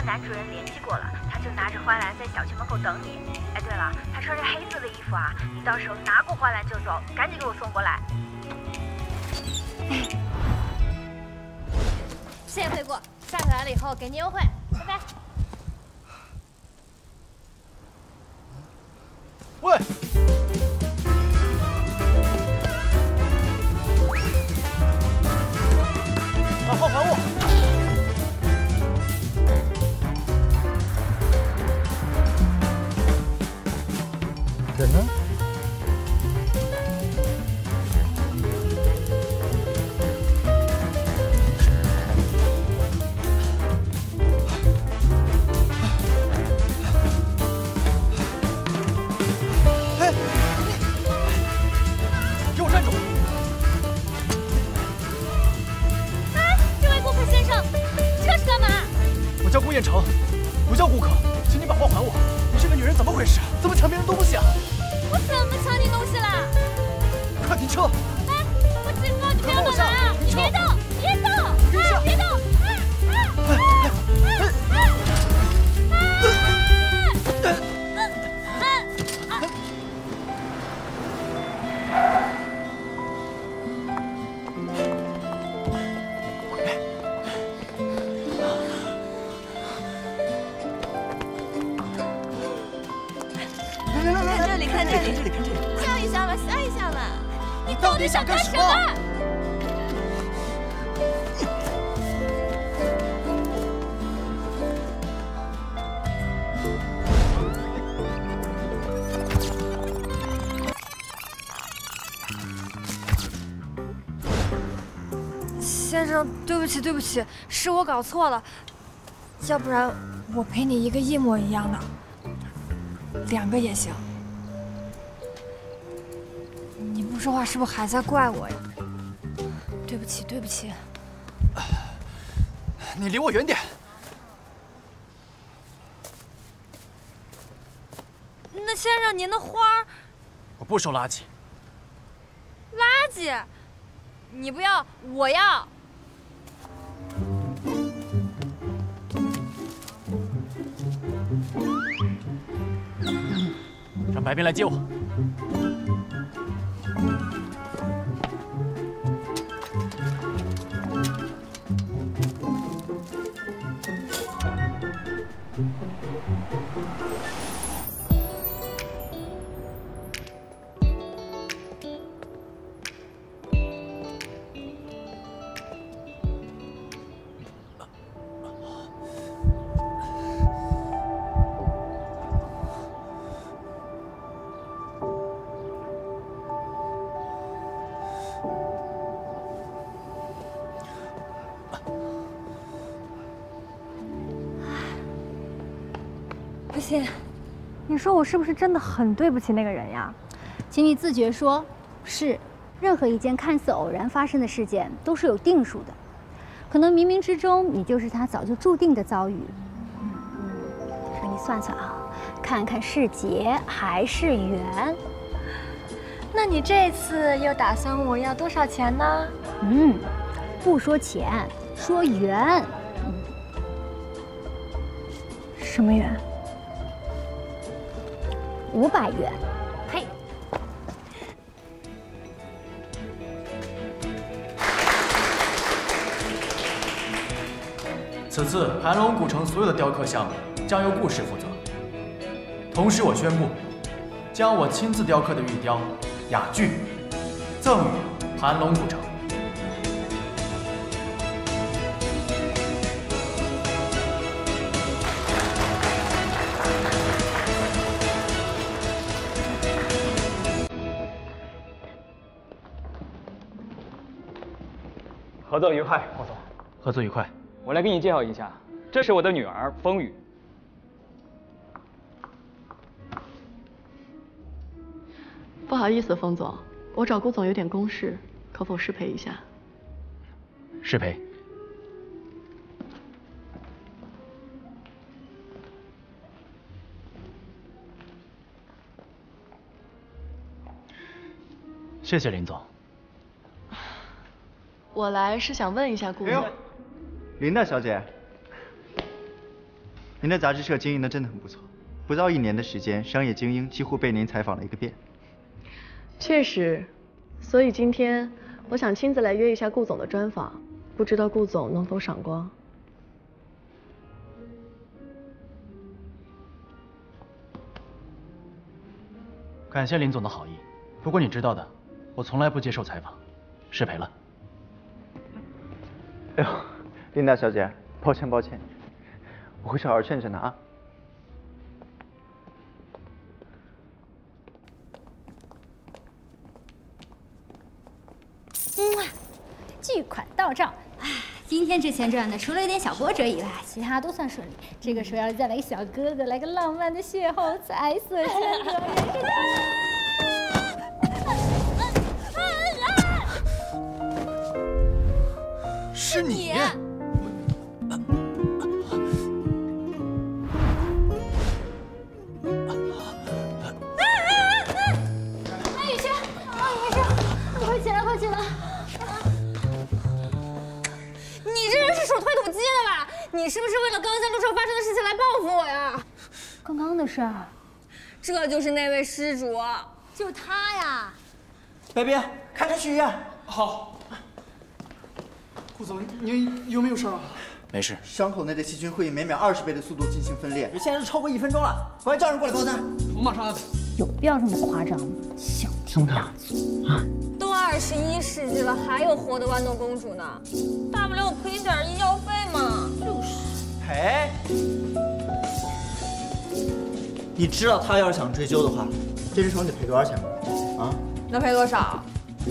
跟男主人联系过了，他就拿着花篮在小区门口等你。哎，对了，他穿着黑色的衣服啊，你到时候拿过花篮就走，赶紧给我送过来。 谢谢惠顾，下次来了以后给您优惠，拜拜。 喂！把花还我！人呢？哎，给我站住！ 哎，这位顾客先生，这是干嘛？ 我叫顾彦成，不叫顾客，请你把花还我。你这个女人怎么回事？怎么抢别人东西啊？ 我怎么抢你东西了？ 快停车！ 哎，我警告你不要动来啊！你别动，别动！ 停下！ 别动！ 看这里， 笑一笑吧，笑一笑吧。你到底想干什么？ 先生，对不起，对不起，是我搞错了，要不然我赔你一个一模一样的，2个也行。你不说话是不是还在怪我呀？对不起，对不起。 你离我远点。 那先生，您的花儿， 我不收垃圾。 垃圾？你不要，我要。 让白冰来接我。 不行，你说我是不是真的很对不起那个人呀？ 请你自觉说，是。任何一件看似偶然发生的事件都是有定数的，可能冥冥之中你就是他早就注定的遭遇。说你算算啊，看看是劫还是缘。 那你这次又打算问我要多少钱呢？ 不说钱，说缘。 什么缘 ？500元。嘿。 此次盘龙古城所有的雕刻项目将由顾氏负责。同时，我宣布，将我亲自雕刻的玉雕雅具赠予盘龙古城。 合作愉快，霍总。 合作愉快。 我来给你介绍一下，这是我的女儿风雨。 不好意思，风总，我找顾总有点公事，可否失陪一下？ 失陪。谢谢林总。 我来是想问一下顾总。 林大小姐， 您的杂志社经营的真的很不错，不到1年的时间，商业精英几乎被您采访了一个遍。 确实，所以今天我想亲自来约一下顾总的专访，不知道顾总能否赏光？ 感谢林总的好意，不过你知道的，我从来不接受采访，失陪了。 哎呦，琳达小姐，抱歉抱歉，我会好好劝劝她啊。 巨款到账！哎，今天这钱赚的，除了一点小波折以外，其他都算顺利。这个时候要是再来个小哥哥，来个浪漫的邂逅，彩色牵手也是。是你。 雨轩，雨轩，快起来，快起来！ 你这人是手推土机的吧？你是不是为了刚刚在路上发生的事情来报复我呀？ 刚刚的事儿， 这就是那位施主， 就他呀！ 北边，开车去医院。 好。 顾总，你有没有事啊？ 没事。 伤口内的细菌会以每秒20倍的速度进行分裂，现在是超过1分钟了，我要叫人过来包扎。 我马上安排。 有必要这么夸张吗？小题大做啊！ 都21世纪了，还有活的豌豆公主呢，大不了我赔点医药费嘛。 赔？你知道他要是想追究的话，这只手你得赔多少钱吗？啊？ 能赔多少？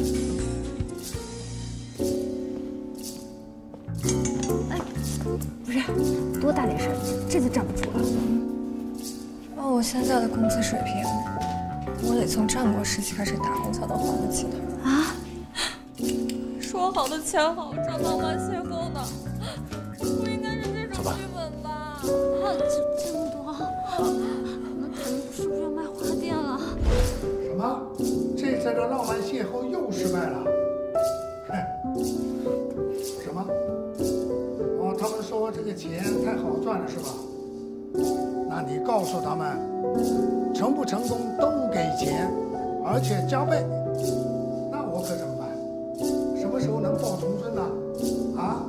不是，多大点事儿，这就站不住了。 按我现在的工资水平，我得从战国时期开始打工才能还得起他。 啊？ 说好的签好这浪漫邂逅的，不应该是这种剧本吧？ 啊，这么多，那咱们是不是要卖花店了？ 什么？这次的浪漫邂逅又失败了？什么？哦，他们说这个钱太好赚了是吧？那你告诉他们，成不成功都给钱，而且加倍。那我可怎么办？什么时候能抱重孙呢？啊？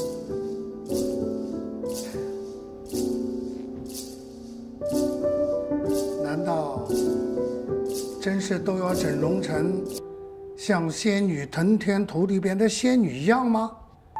难道真是都要整容成像仙女腾天图里边的仙女一样吗？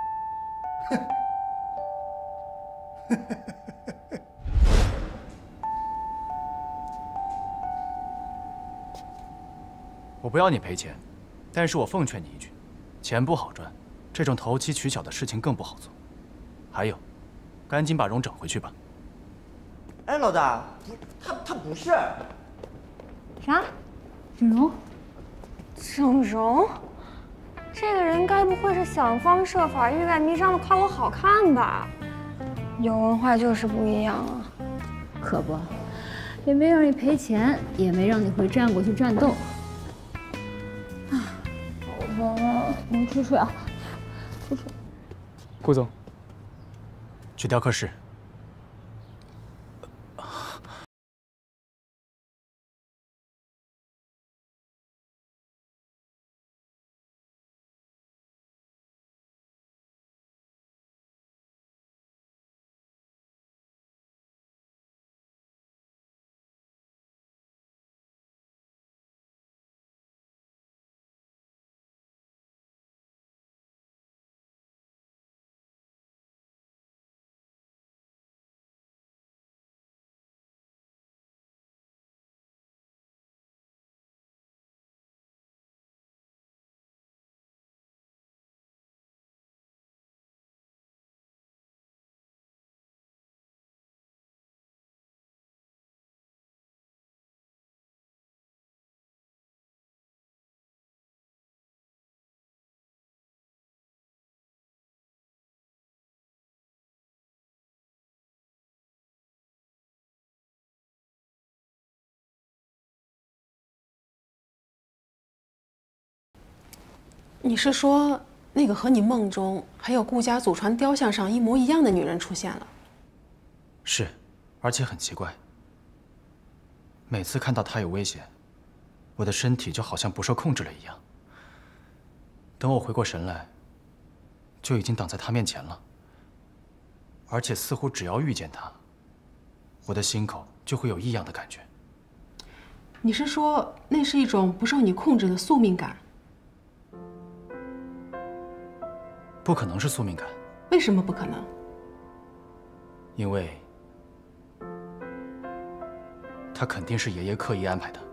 我不要你赔钱，但是我奉劝你一句，钱不好赚，这种投机取巧的事情更不好做。还有，赶紧把容整回去吧。 哎，老大，他不是。 啥？整容？ 整容？这个人该不会是想方设法、欲盖弥彰的夸我好看吧？有文化就是不一样啊！ 可不，也没让你赔钱，也没让你回战国去战斗。啊，好疼啊！我出水啊！出水。 顾总，去雕刻室。 你是说那个和你梦中还有顾家祖传雕像上一模一样的女人出现了？ 是， 而且很奇怪，每次看到他有危险，我的身体就好像不受控制了一样。等我回过神来，就已经挡在他面前了。而且似乎只要遇见他，我的心口就会有异样的感觉。 你是说那是一种不受你控制的宿命感？ 不可能是宿命感。 为什么不可能？ 因为他肯定是爷爷刻意安排的。